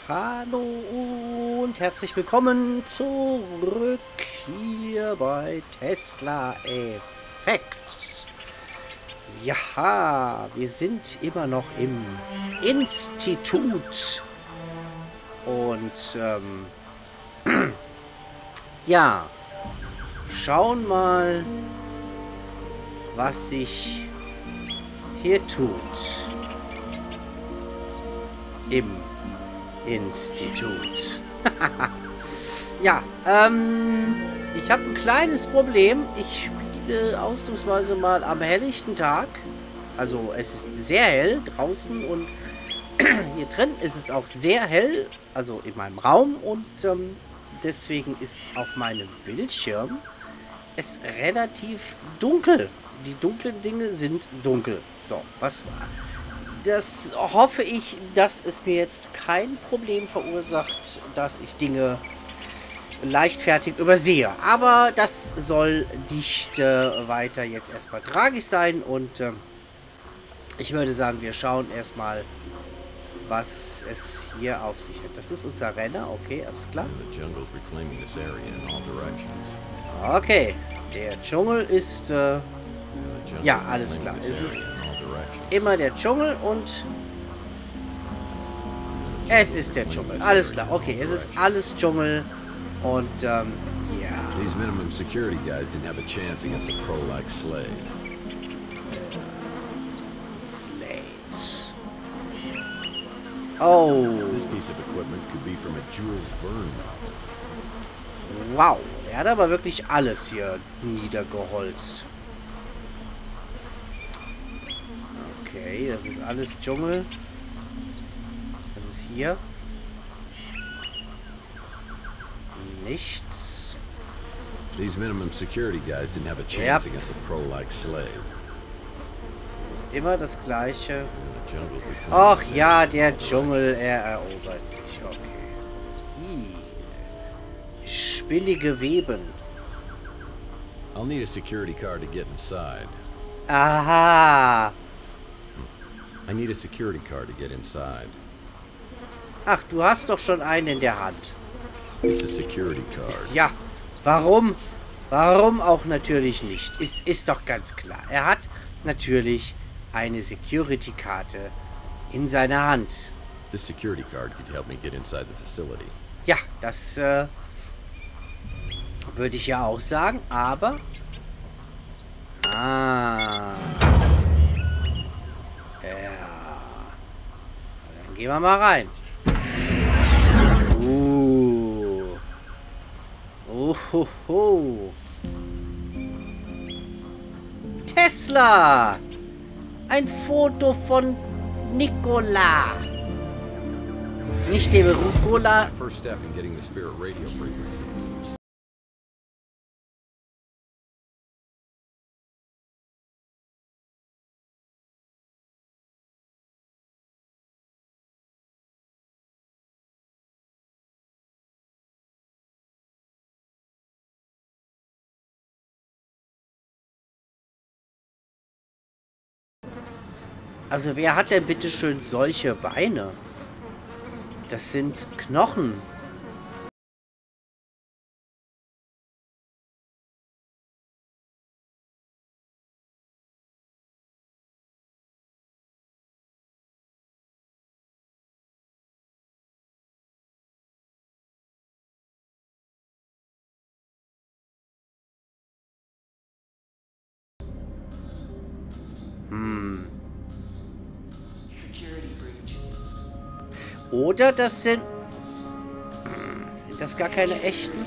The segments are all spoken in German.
Hallo und herzlich willkommen zurück hier bei Tesla Effekt. Ja, wir sind immer noch im Institut und ja, schauen mal, was sich hier tut im Institut. Ja, ich habe ein kleines Problem. Ich spiele ausnahmsweise mal am helllichten Tag. Also es ist sehr hell draußen und hier drin ist es auch sehr hell, also in meinem Raum, und deswegen ist auf meinem Bildschirm es relativ dunkel. Die dunklen Dinge sind dunkel. So, was war? Das hoffe ich, dass es mir jetzt kein Problem verursacht, dass ich Dinge leichtfertig übersehe. Aber das soll nicht weiter jetzt erstmal tragisch sein. Und ich würde sagen, wir schauen erstmal, was es hier auf sich hat. Das ist unser Renner. Okay, alles klar. Okay, der Dschungel ist... ja, alles klar. Es ist immer der Dschungel und... es ist der Dschungel. Alles klar. Okay, es ist alles Dschungel. Und, ja. These minimum security guys didn't have a chance against a pro like Slade. Slate. Oh. This piece of equipment could be from a Jules Verne novel. Wow. Er hat aber wirklich alles hier niedergeholzt. Okay, das ist alles Dschungel. Das ist hier. Nichts. These minimum security guys didn't have a chance against a pro like Slade. Das ist immer das Gleiche. The jungle became Ach ja, der Dschungel, er erobert sich. Okay. Spinnige Weben. I'll need a security card to get inside. Aha. I need a security card to get inside. Ach, du hast doch schon einen in der Hand. It's a security card. Ja, warum? Warum auch natürlich nicht? Ist doch ganz klar. Er hat natürlich eine Security-Karte in seiner Hand. This security card could help me get inside the facility. Ja, das würde ich ja auch sagen, aber... Ah. Ja. Dann gehen wir mal rein. Ohoho. Tesla! Ein Foto von Nikola. Nicht dem Rucola. First step in getting the spirit radio frequencies. Also wer hat denn bitte schön solche Beine? Das sind Knochen. Oder das sind... Sind das gar keine echten?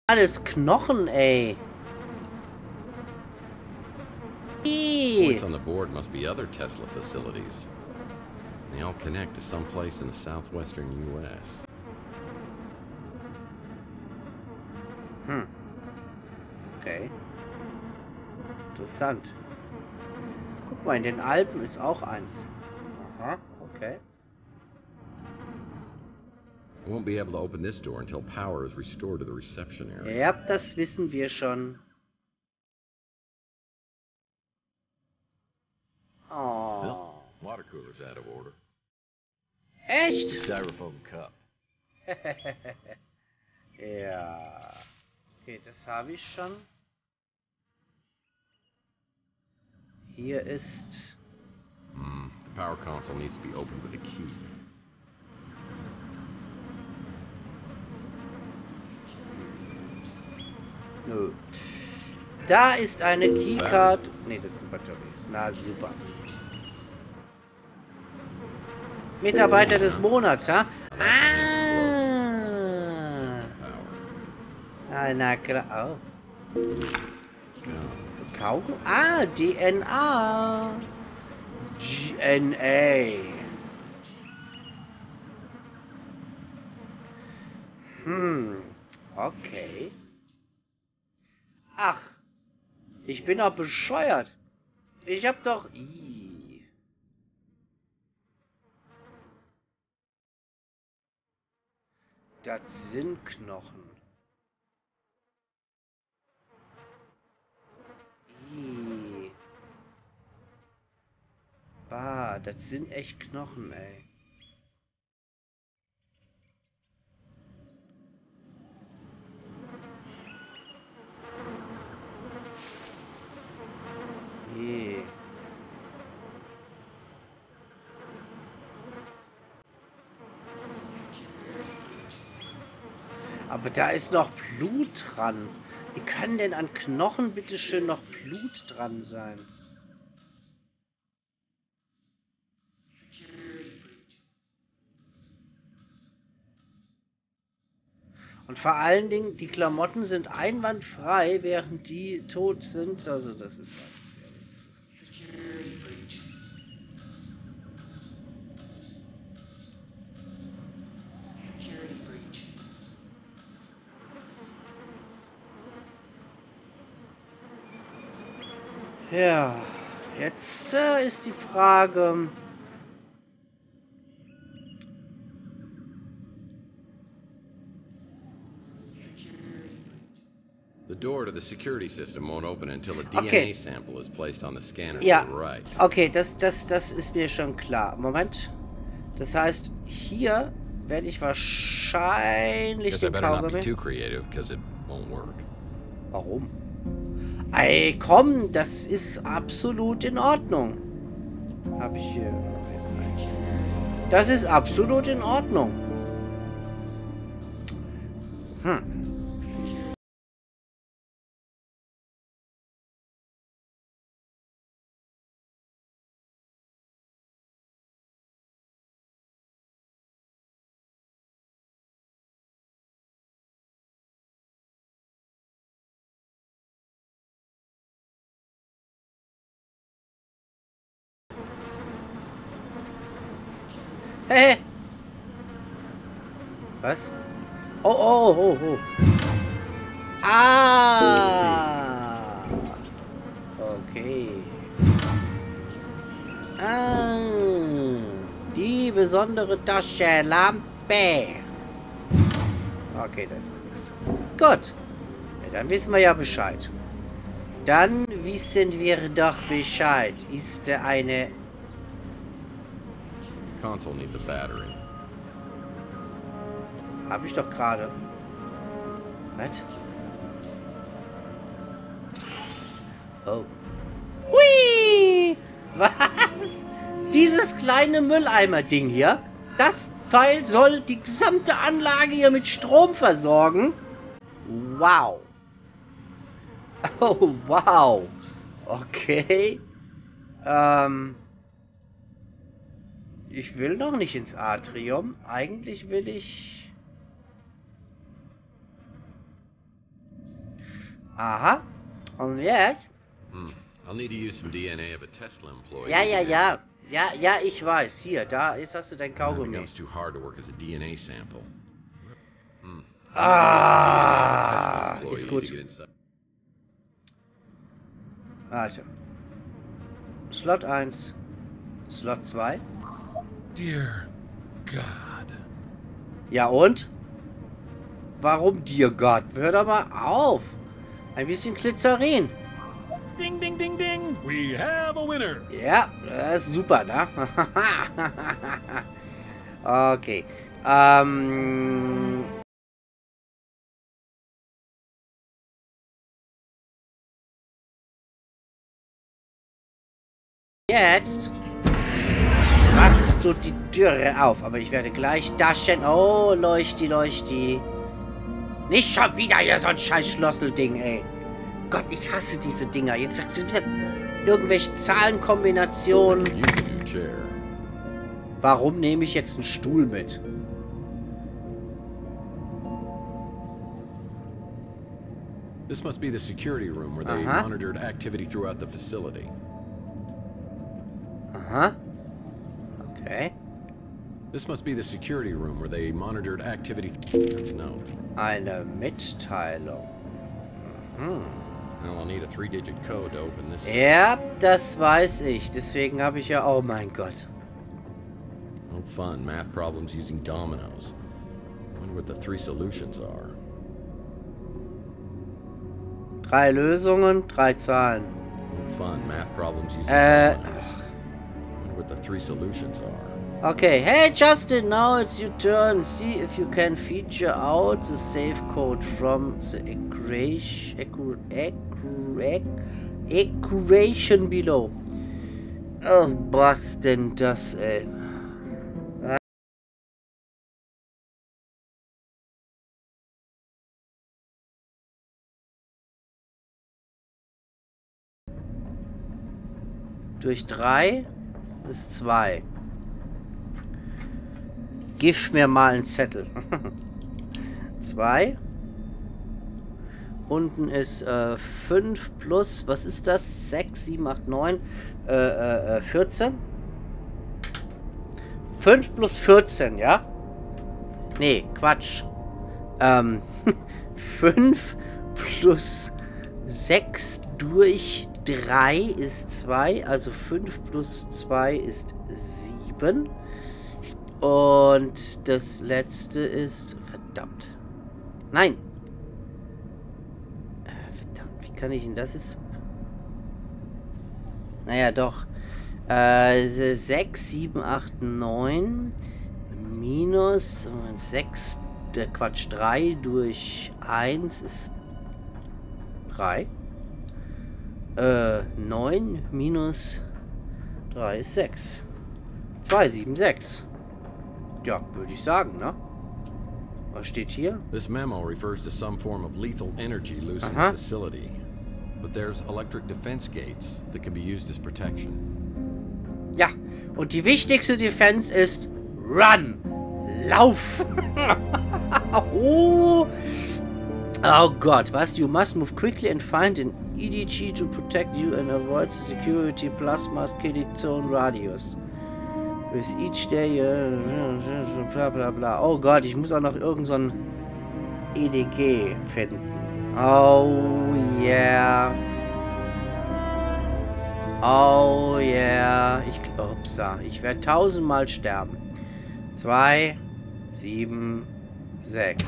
Alles Knochen, ey. Points on the board must be other Tesla facilities. They all connect to some place in the southwestern U.S. Okay. Interessant. Guck mal, in den Alpen ist auch eins. Aha, okay. We won't be able to open this door until power is restored to the reception area. Ja, das wissen wir schon. Oh. Water cooler's out of order. Echt? Styrofoam cup. Ja. Okay, das habe ich schon. Hier ist... The power console needs to be opened with a key. Nö. Da ist eine Keycard. Ne, das ist eine Batterie. Na, super. Mitarbeiter des Monats, ha? Ah, na klar. Oh. Kaugummi? Ah, DNA. DNA. Okay. Ach, ich bin doch bescheuert. Ich hab doch... Das sind Knochen. Bah, das sind echt Knochen, ey. Aber da ist noch Blut dran. Wie kann denn an Knochen bitteschön noch Blut dran sein? Und vor allen Dingen, die Klamotten sind einwandfrei, während die tot sind. Also das ist alles sehr witzig. Ja, jetzt ist die Frage... The door to the security system won't open until a DNA sample is placed on the scanner to the right. Okay, das ist mir schon klar. Moment. Das heißt, hier werde ich wahrscheinlich den Kaugummi... Warum? Ey, komm, das ist absolut in Ordnung. Hab ich hier... Das ist absolut in Ordnung. Hey! Was? Oh. Ah! Okay. Ah! Die besondere Taschenlampe. Okay, das ist nichts. Gut. Ja, dann wissen wir ja Bescheid. Dann wissen wir doch Bescheid. Ist eine... Console needs a battery. Hab ich doch gerade. Was? Oh. Hui! Was? Dieses kleine Mülleimer-Ding hier, das Teil soll die gesamte Anlage hier mit Strom versorgen. Wow. Oh, wow. Okay. Ich will noch nicht ins Atrium. Eigentlich will ich... Aha. Und jetzt? I'll need to use some DNA of a Tesla employee. Ja, ich weiß. Hier, da, jetzt hast du dein It Kaugummi. becomes too hard to work as a DNA sample. Ah, ist gut. Warte. Slot 1. Slot 2. Dear God. Ja und? Warum Dear Gott? Hör doch mal auf. Ein bisschen Glycerin. Ding, ding, ding, ding. We have a winner. Ja, das ist super, ne? Okay. Jetzt machst du die Türe auf, aber ich werde gleich Taschen. Oh, leuchti. Nicht schon wieder hier so ein scheiß Schlosselding, ey. Gott, ich hasse diese Dinger. Jetzt sagst du wieder irgendwelche Zahlenkombinationen. Warum nehme ich jetzt einen Stuhl mit? This must be the security room where they monitored activity throughout the facility. Okay. This must be the security room where they monitored activity. That's no. Eine Mitteilung. Well, I'll need a 3-digit code to open this. Ja, das weiß ich. Deswegen habe ich ja... Oh mein Gott. No fun. Math problems using dominoes. Wonder what the 3 solutions are. 3 Lösungen, 3 Zahlen. No fun. Math problems using dominoes. Wonder what the 3 solutions are. Okay, hey Justin, now it's your turn. See if you can feature out the safe code from the equation below. Oh, was denn das, ey? Durch 3 ist 2. Gib mir mal einen Zettel. 2. Unten ist 5 plus, was ist das? 6, 7, 8, 9, 14. 5 plus 14, ja? Nee, Quatsch. 5 plus 6 durch 3 ist 2, also 5 plus 2 ist 7. Und das letzte ist... Verdammt. Nein. Verdammt, wie kann ich denn das jetzt... Naja, doch. 6, 7, 8, 9 minus 6... Quatsch, 3 durch 1 ist 3. 9 minus 3 ist 6. 2, 7, 6. Ja, würde ich sagen, ne? Was steht hier? This memo refers to some form of lethal energy loose in the facility. But there's electric defense gates that can be used as protection. Ja, und die wichtigste Defense ist Run! Lauf! Oh Gott, was? You must move quickly and find an EDG to protect you and avoid the security plasma's killing zone radius. With each day, bla bla bla. Oh Gott, ich muss auch noch irgend so ein EDG finden. Oh yeah. Oh yeah. Ich werde 1000-mal sterben. 2, 7, 6.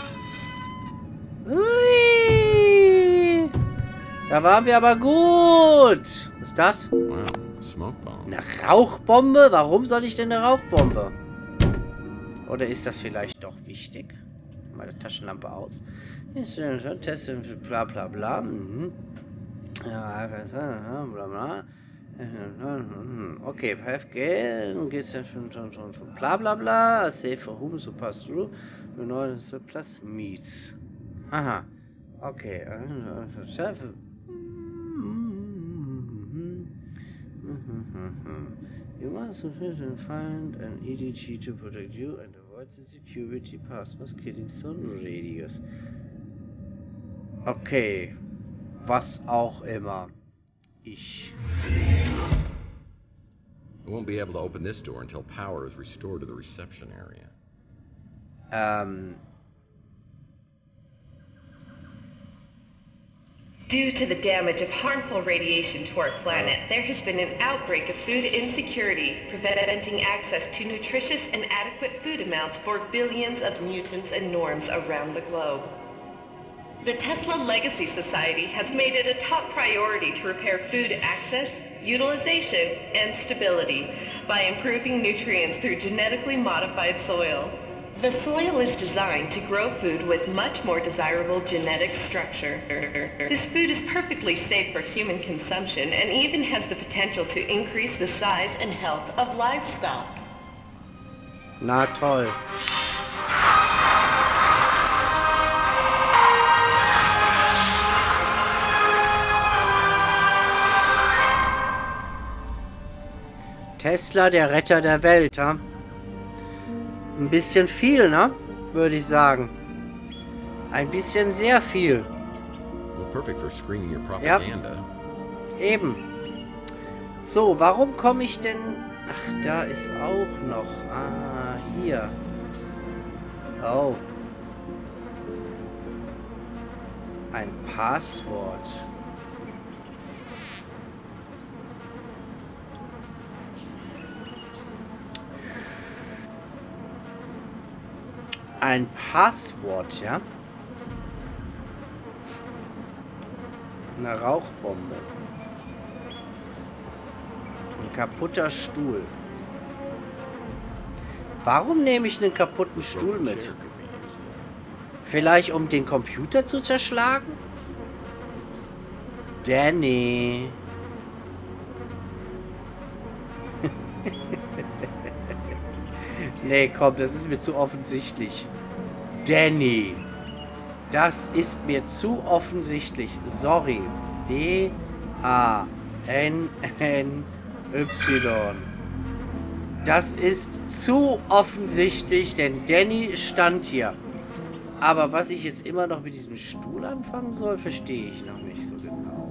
Ui. Da waren wir aber gut. Was ist das? Wow, a smoke bomb. Eine Rauchbombe? Warum soll ich denn eine Rauchbombe? Oder ist das vielleicht doch wichtig? Meine Taschenlampe aus. Testen, bla bla bla. Ja, bla bla. Okay, 5G, geht's ja schon bla bla bla. Safe for whom so pass through. Plus meets. Aha. Okay. You must find an EDG to protect you and avoid the security plasma's killing zone radius. Okay. Was auch immer. Ich... We won't be able to open this door until power is restored to the reception area. Due to the damage of harmful radiation to our planet, there has been an outbreak of food insecurity, preventing access to nutritious and adequate food amounts for billions of mutants and norms around the globe. The Tesla Legacy Society has made it a top priority to repair food access, utilization, and stability by improving nutrients through genetically modified soil. The soil is designed to grow food with much more desirable genetic structure. This food is perfectly safe for human consumption and even has the potential to increase the size and health of livestock. Na toll. Tesla, der Retter der Welt, ha? Ein bisschen viel, ne? Würde ich sagen. Ein bisschen sehr viel. Well, perfect for screening your propaganda. Ja. Eben. So, warum komme ich denn... Ach, da ist auch noch... Ah, hier. Oh. Ein Passwort. Ein Passwort, ja? Eine Rauchbombe. Ein kaputter Stuhl. Warum nehme ich einen kaputten Stuhl mit? Vielleicht um den Computer zu zerschlagen? Danny. Nee, komm, das ist mir zu offensichtlich. Danny. Das ist mir zu offensichtlich. Sorry. D-A-N-N-Y. Das ist zu offensichtlich, denn Danny stand hier. Aber was ich jetzt immer noch mit diesem Stuhl anfangen soll, verstehe ich noch nicht so genau.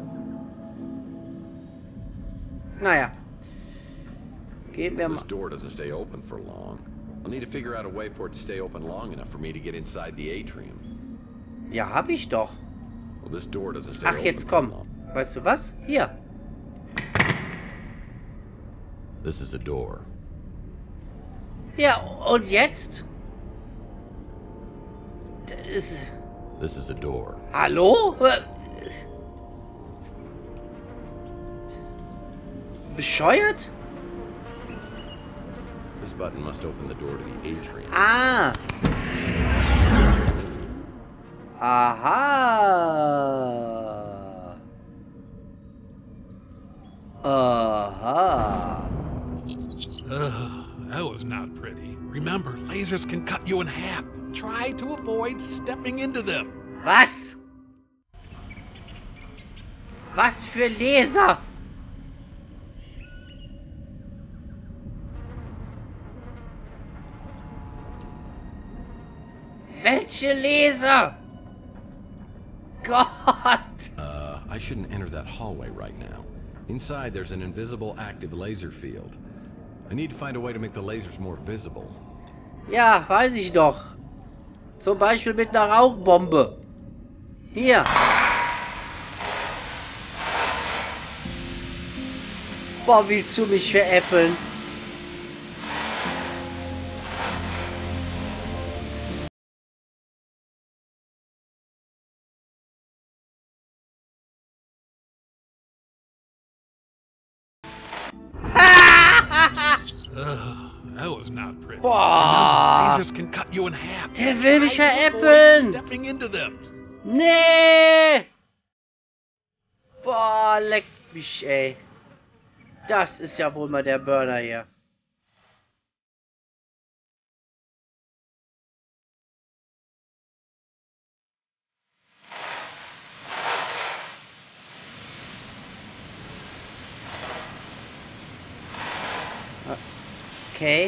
Naja. Gehen wir mal... This door doesn't stay open for long. I'll need to figure out a way for it to stay open long enough for me to get inside the atrium. Ja, hab ich doch. Well, this door doesn't stay Ach, open jetzt for komm. long. Weißt du was? Hier. This is a door. Ja, und jetzt? This is a door. Hallo? Bescheuert? This button must open the door to the atrium. Ah. Aha. Aha. That was not pretty. Remember, lasers can cut you in half. Try to avoid stepping into them. Was? Was für Laser? Welche Laser? Gott! I shouldn't enter that hallway right now. Inside, there's an invisible active laser field. I need to find a way to make the lasers more visible. Ja, weiß ich doch. Zum Beispiel mit einer Rauchbombe. Hier. Boah, willst du mich veräppeln? That was not pretty. Boah. Lasers can cut you in half. Der will mich Try to avoid veräppeln. stepping into them. Nee! Boah, leck mich, ey. Das ist ja wohl mal der Burner hier. Okay.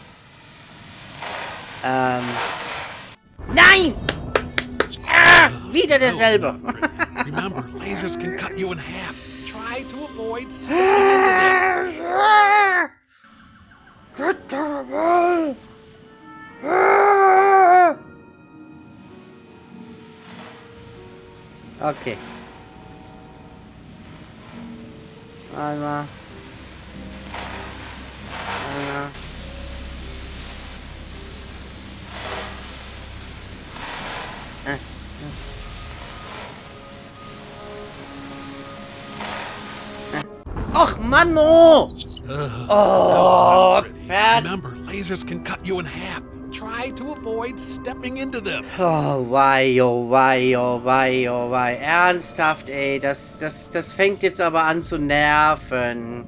Nein! Wieder derselbe. Remember, lasers can cut you in half. Try to avoid stepping into them. Okay. Einmal. Einmal. Och, Manno! Oh, Pferd. Remember, lasers can cut you in half. Try to avoid stepping into them. Oh, wei, oh, wei, oh, wei, oh, wei. Ernsthaft, ey. Das fängt jetzt aber an zu nerven.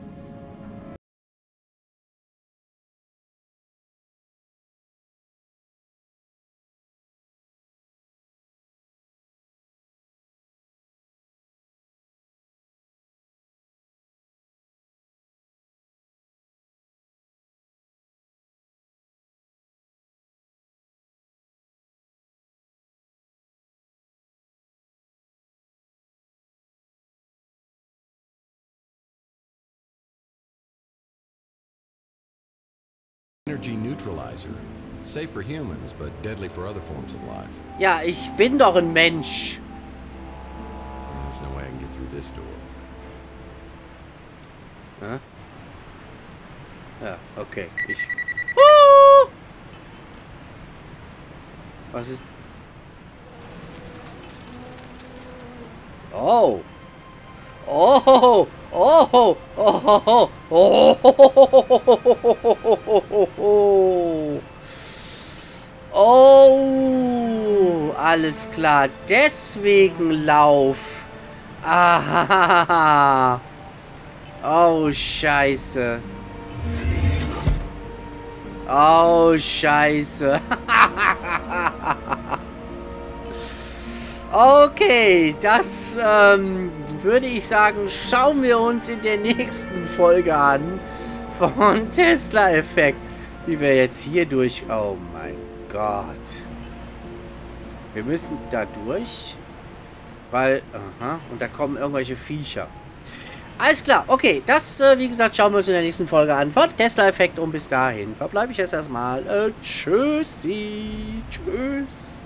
Energy neutralizer. Safe for humans, but deadly for other forms of life. Ja, ich bin doch ein Mensch. There's no way I can get through this door. Hä? Ja, okay. Was ist... Oh. Oh. Oh. Oh. Oh. Oh. Alles klar. Deswegen Lauf. Ah. Oh, Scheiße. Oh, Scheiße. Okay, das würde ich sagen, schauen wir uns in der nächsten Folge an von Tesla Effekt. Wie wir jetzt hier durch... Oh mein Gott. Wir müssen da durch, weil... Aha, und da kommen irgendwelche Viecher. Alles klar, okay, das, wie gesagt, schauen wir uns in der nächsten Folge an von Tesla Effekt und bis dahin verbleibe ich jetzt erstmal. Tschüssi. Tschüss.